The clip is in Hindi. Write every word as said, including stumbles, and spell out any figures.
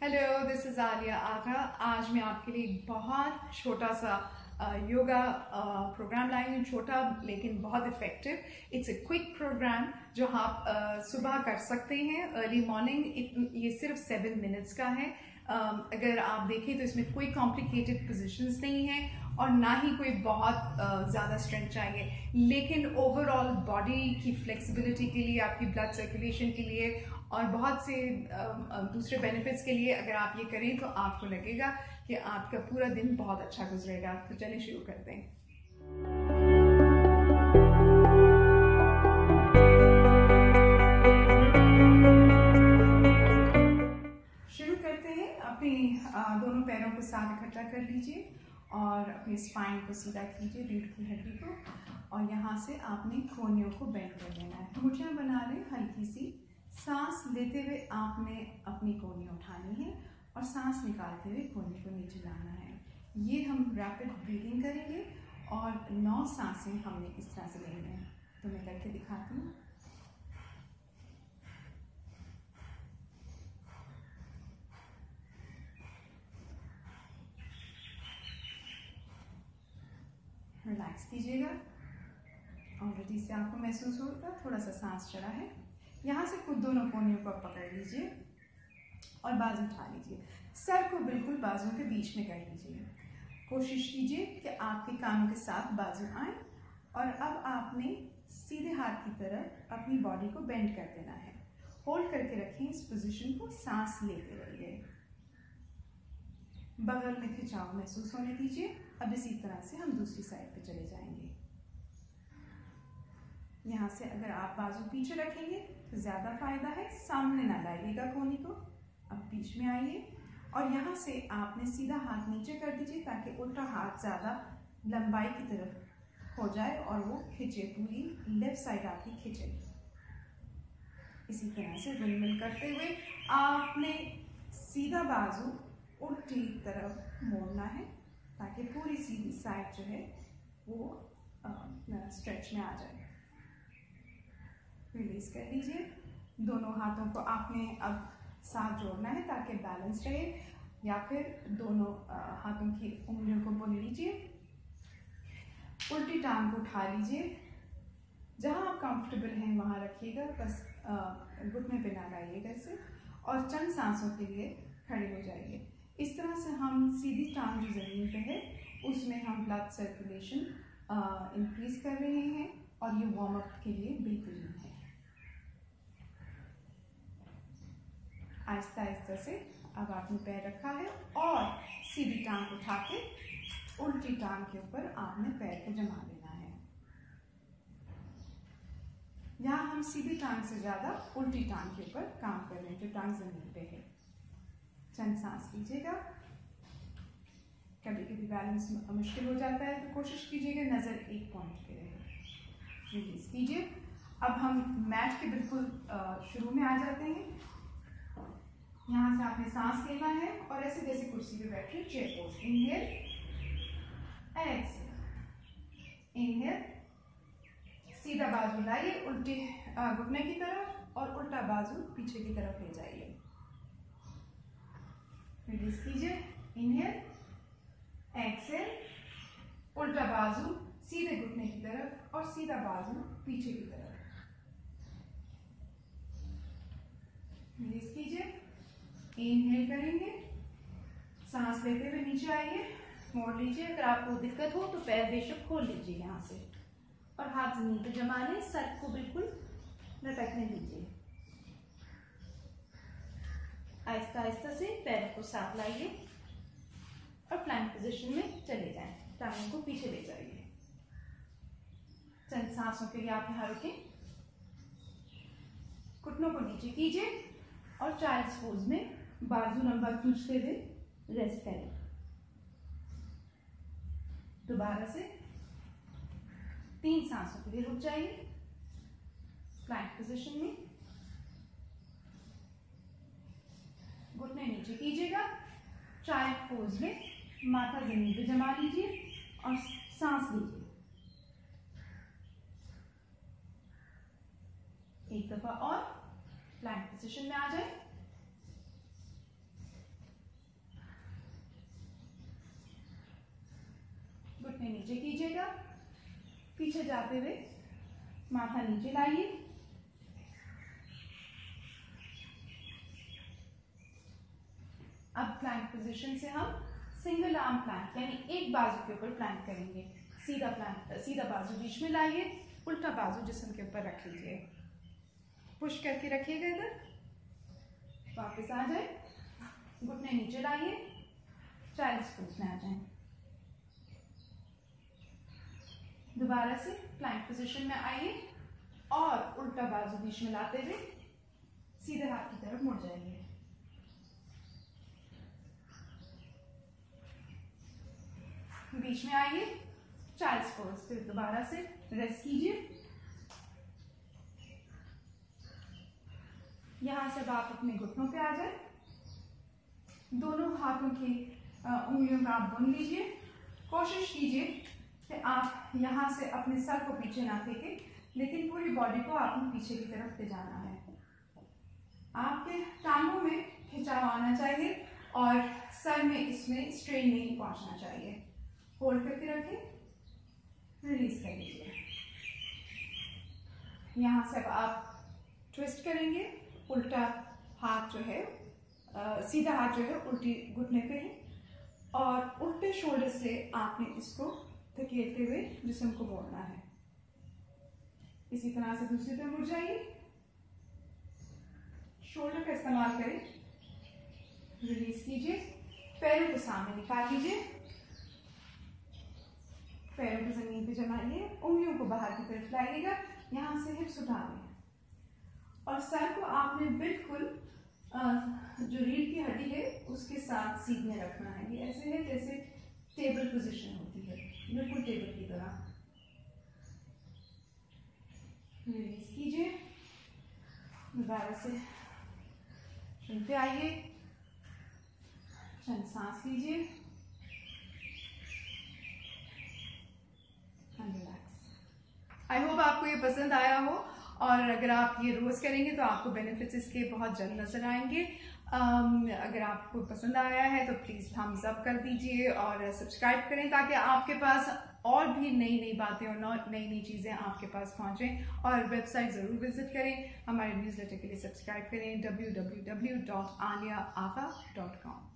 Hello, this is Alia Agha. आज मैं आपके लिए एक बहुत छोटा सा योगा प्रोग्राम लाई हूँ, छोटा लेकिन बहुत effective. It's a quick programme जो आप uh, सुबह कर सकते हैं, अर्ली मॉर्निंग। ये सिर्फ सेवन मिनट्स का है। uh, अगर आप देखें तो इसमें कोई कॉम्प्लिकेटेड पोजीशंस नहीं है और ना ही कोई बहुत uh, ज़्यादा स्ट्रेंथ चाहिए, लेकिन ओवरऑल बॉडी की फ्लेक्सिबिलिटी के लिए, आपकी ब्लड सर्कुलेशन के लिए और बहुत से दूसरे बेनिफिट्स के लिए अगर आप ये करें तो आपको लगेगा कि आपका पूरा दिन बहुत अच्छा गुजरेगा। तो चलिए शुरू करते हैं। शुरू करते हैं। अपने दोनों पैरों को साथ इकट्ठा कर लीजिए और अपनी स्पाइन को सीधा कीजिए, रीढ़ की हड्डी को, और यहाँ से आपने कोहनियों को बेंड कर लेना है। मुठ्ठियाँ बना लें हल्की सी। सांस लेते हुए आपने अपनी कोहनी उठानी है और सांस निकालते हुए कोहनी को नीचे लाना है। ये हम रैपिड ब्रीदिंग करेंगे और नौ सांसें हमने इस तरह से लेनी है। तो मैं करके दिखाती हूँ। रिलैक्स कीजिएगा। ऑलरेडी से आपको महसूस होगा थोड़ा सा सांस चढ़ा है। यहाँ से खुद दोनों कोहनियों को पकड़ लीजिए और बाजू उठा लीजिए। सर को बिल्कुल बाजुओं के बीच में कर लीजिए। कोशिश कीजिए कि आपके कानों के साथ बाजू आए और अब आपने सीधे हाथ की तरफ अपनी बॉडी को बेंड कर देना है। होल्ड करके रखें इस पोजीशन को, सांस लेते रहिए। बगल में खिंचाव महसूस होने दीजिए। अब इसी तरह से हम दूसरी साइड पे चले जाएंगे। यहाँ से अगर आप बाजू पीछे रखेंगे तो ज़्यादा फायदा है, सामने ना लाइएगा कोहनी को। अब बीच में आइए और यहाँ से आपने सीधा हाथ नीचे कर दीजिए ताकि उल्टा हाथ ज़्यादा लंबाई की तरफ हो जाए और वो खिंचे, पूरी लेफ्ट साइड आपकी खिंचे। इसी तरह से विंडमिल करते हुए आपने सीधा बाजू उल्टी तरफ मोड़ना है ताकि पूरी सीधी साइड जो है वो स्ट्रेच में आ जाए। रिलीज कर लीजिए। दोनों हाथों को आपने अब साथ जोड़ना है ताकि बैलेंस रहे, या फिर दोनों हाथों की उंगलियों को बुन लीजिए। उल्टी टांग को उठा लीजिए। जहां आप कंफर्टेबल हैं वहां रखिएगा, बस घुटने पे ना लाइएगा इसे। और चंद सांसों के लिए खड़े हो जाइए। इस तरह से हम सीधी टांग जो जमीन पे है उसमें हम ब्लड सर्कुलेशन इंक्रीज कर रहे हैं और ये वार्म अप के लिए बेहतरीन है। आहिस्ता आहिस्ता से अब आपने पैर रखा है और सीधी टांग उठा के उल्टी टांग के ऊपर आपने पैर को जमा लेना है। यहाँ हम सीधी टांग से ज्यादा उल्टी टांग के ऊपर काम कर रहे हैं जो टांग जमीन पे है। चंद सांस लीजिएगा। कभी कभी बैलेंस मुश्किल हो जाता है तो कोशिश कीजिएगा नजर एक पॉइंट पे रहे। रिलीज कीजिए। अब हम मैट के बिल्कुल शुरू में आ जाते हैं। यहाँ से आपने सांस लेना है और ऐसे जैसे कुर्सी पे बैठे chair pose. Inhale, exhale, inhale, सीधा बाजू लाइए उल्टी घुटने की तरफ और उल्टा बाजू पीछे की तरफ ले जाइए। रिलीज कीजिए। इनहेल, एक्सहेल, उल्टा बाजू सीधे घुटने की तरफ और सीधा बाजू पीछे की तरफ। रिलीज कीजिए। इनहेल करेंगे, सांस लेते हुए नीचे आइए, मोड़ लीजिए। अगर आपको दिक्कत हो तो पैर बेशक खोल लीजिए यहाँ से और हाथ जमीन पे जमा लें। सर को बिल्कुल लटकने दीजिए। आहिस्ता आहिस्ता से पैरों को साथ लाइए और प्लैंक पोजीशन में चले जाएं। टांगों को पीछे ले जाइए। चंद सांसों के लिए आप यहाँ रुकें। घुटनों को नीचे कीजिए और चाइल्ड्स पोज में बाजू लंबा खींचते हुए रेस्ट करें। दोबारा से तीन सांसों के लिए रुक जाइए प्लैंक पोजीशन में। घुटने नीचे कीजिएगा। चाइल्ड पोज में माथा जमीन पे जमा लीजिए और सांस लीजिए। एक दफा और प्लैंक पोजीशन में आ जाए। पीछे जाते हुए माथा नीचे लाइए। अब प्लैंक पोजीशन से हम सिंगल आर्म प्लैंक यानी एक बाजू के ऊपर प्लैंक करेंगे। सीधा प्लैंक, सीधा बाजू बीच में लाइए, उल्टा बाजू जिस्म के ऊपर रख लीजिए, पुश करके रखिएगा इधर, वापस आ जाए, घुटने नीचे लाइए, चाइल्ड्स पोज में आ जाए। दोबारा से प्लैंक पोजीशन में आइए और उल्टा बाजू बीच में लाते हुए सीधे हाथ की तरफ मुड़ जाइए। बीच में आइए, चाइल्ड्स पोज, फिर दोबारा से रेस्ट कीजिए। यहां से आप अपने घुटनों पे आ जाए, दोनों हाथों की उंगलियों का आप बुन लीजिए। कोशिश कीजिए कि आप यहां से अपने सर को पीछे ना फेंके, लेकिन पूरी बॉडी को आपने पीछे की तरफ ले जाना है। आपके टांगों में खिंचाव आना चाहिए और सर में इसमें स्ट्रेन नहीं पहुंचना चाहिए। होल्ड करके रखें, रिलीज कर लीजिए। यहां से अब आप ट्विस्ट करेंगे, उल्टा हाथ जो है आ, सीधा हाथ जो है उल्टी घुटने पे है और उल्टे शोल्डर से आपने इसको धकेलते हुए जिस्म को मोड़ना है। इसी तरह से दूसरी तरफ मुड़ जाइए, शोल्डर का इस्तेमाल करें, रिलीज कीजिए, पैरों को सामने निकाल लीजिए, पैरों को जमीन पे जमाइए, उंगलियों को बाहर की तरफ लाइएगा, यहां से हिप्स उठा लें और सर को आपने बिल्कुल जो रीढ़ की हड्डी है उसके साथ सीधे रखना है। ये ऐसे है जैसे टेबल पोजीशन होती है, बिल्कुल टेबल की तरह। रिलीज कीजिए, दोबारा से चलते आइए, चंद सांस लीजिए, आई होप आपको ये पसंद आया हो और अगर आप ये रोज करेंगे तो आपको बेनिफिट्स इसके बहुत जल्द नजर आएंगे। um, अगर आपको पसंद आया है तो प्लीज़ थम्स अप कर दीजिए और सब्सक्राइब करें ताकि आपके पास और भी नई नई बातें और नई नई चीज़ें आपके पास पहुंचें। और वेबसाइट ज़रूर विजिट करें, हमारे न्यूज़लेटर के लिए सब्सक्राइब करें W W W dot Alia Agha dot com.